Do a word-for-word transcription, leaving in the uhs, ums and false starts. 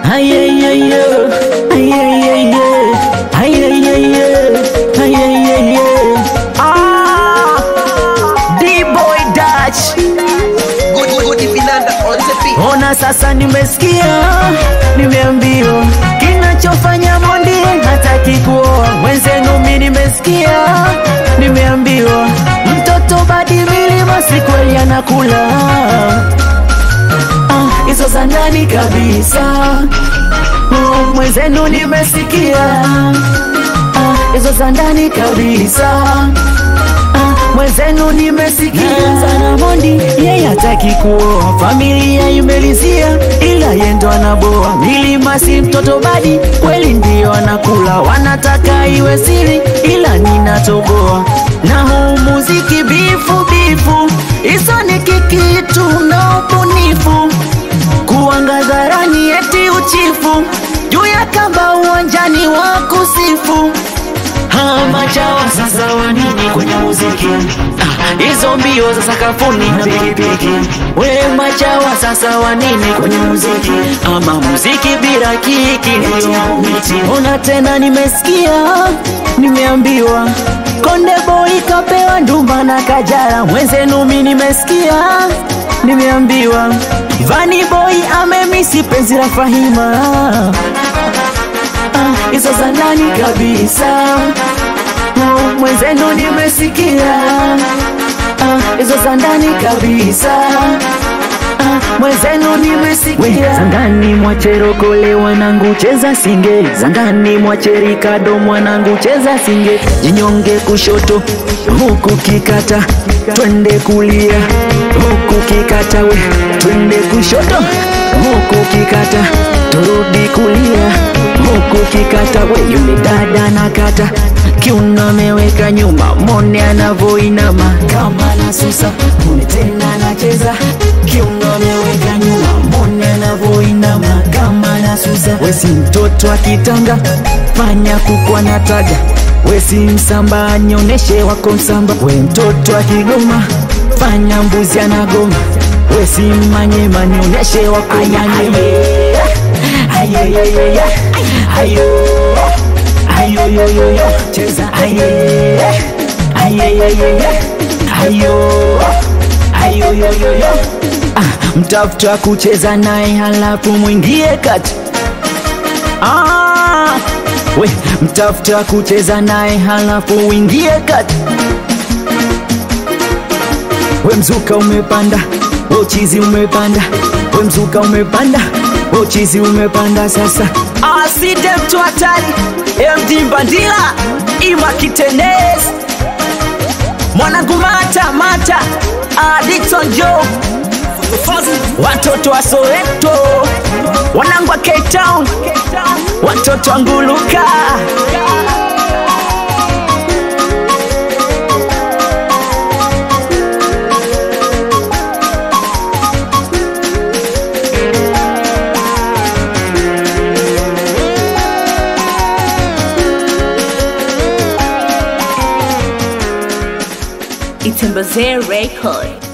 Ay ay ay ay ay ay ay ay ay ay ay ay. Ah, D-boy Dachi. Good good Finanda on the beat. Ona sasa nimesikia, nimeambiwa kinachofanya Mondi hataki kuoa. Mwenzenu mimi nimesikia, nimeambiwa mtoto badi milima si kweli anakula. Ah, hizo za ndani kabisa. Oh, mwenzenu nimesikia, ah, hizo za ndani kabisa. Ah, mwenzenu nimesikia sana Mondi yeye hataki kuoa. Familia imelizia ila yendo anaboa. Milima si mtoto badi kweli ndio anakula. Wanataka iwe siri ila ninatoboa. Na huu muziki bifu bifu, hizo ni kikitu na ubunifu. Kuangazarani eti uchifu, juu ya kamba uwanjani wa kusifu. Hama chawa sasa wanini kwenye muziki, hizo mbio za sakafuni na pikipiki. We machawa sasa wanini kwenye muziki, ama muziki bila kiki ndio miti. Ona tena nimesikia, nimeambiwa Konde Boy kapewa ndumba na Kajala. Mwenzenu mimi nimesikia, nimeambiwa Vani Boy amemisi penzi la Fahima. Ah, hizo za ndani kabisa. Oh, mwenzenu nimesikia, ah, hizo za ndani kabisa. Ah, mwenzenu nimesikia. Zandani mwacherokole wanangu cheza singe. Zandani mwacherikado mwanangu cheza singe. Jinyonge kushoto huku kikata, twende kulia huku kikata. We twende kushoto huku kikata, turudi kulia huku kikata. We yule dada nakata kiuno ameweka nyuma, mone anavoinama kama nasusa. Mone tena anacheza kiuno ameweka nyuma, mone anavoinama kama nasusa. We si mtoto akitanga fanya kukwa nataga. We si msamba nyoneshe wako msamba. We mtoto akigoma fanya mbuzi anagoma. We si manyema nyoneshe wako manyema. Ayo ayo ayo ayo ayo yo yo yo cheza ayo ayo ayo ayo ayo yo yo yo. Ah, mtafuta kucheza naye halafu mwingie kati. Ah, we mtafuta kucheza naye halafu uingie kati. We mzuka umepanda, we chizi umepanda. We mzuka umepanda, we chizi umepanda sasa. Aside mtu hatari, M D Bandila, Ima Kitenez, mwanangu mata mata, Addiction Joe, watoto wa Soweto, wanangu wa Cape Town, watoto wa Nguluka. It's a Record.